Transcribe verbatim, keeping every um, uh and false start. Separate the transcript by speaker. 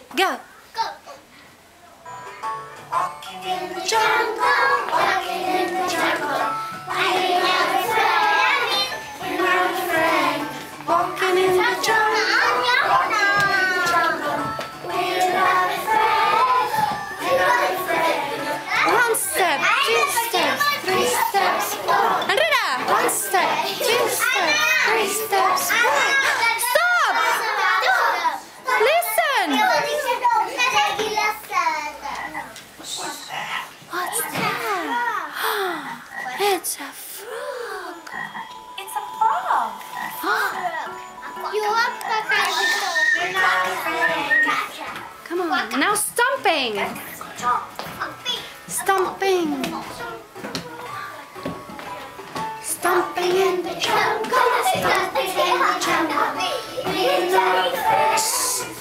Speaker 1: Go.
Speaker 2: Go.
Speaker 1: Walking in the jungle, walking in the jungle.
Speaker 2: We have a friend.
Speaker 1: We have a friend. Walking in the jungle, walking in the jungle. We have a friend. We have a friend. One step, two steps, three steps, four. Andrea, one step, two steps, three steps, four. Stop! Listen! What's that? It's a frog.
Speaker 3: It's a frog.
Speaker 2: You are
Speaker 1: Come on, now stomping. Stomping. Stomping in the jungle, stomping in the jungle. We love fish.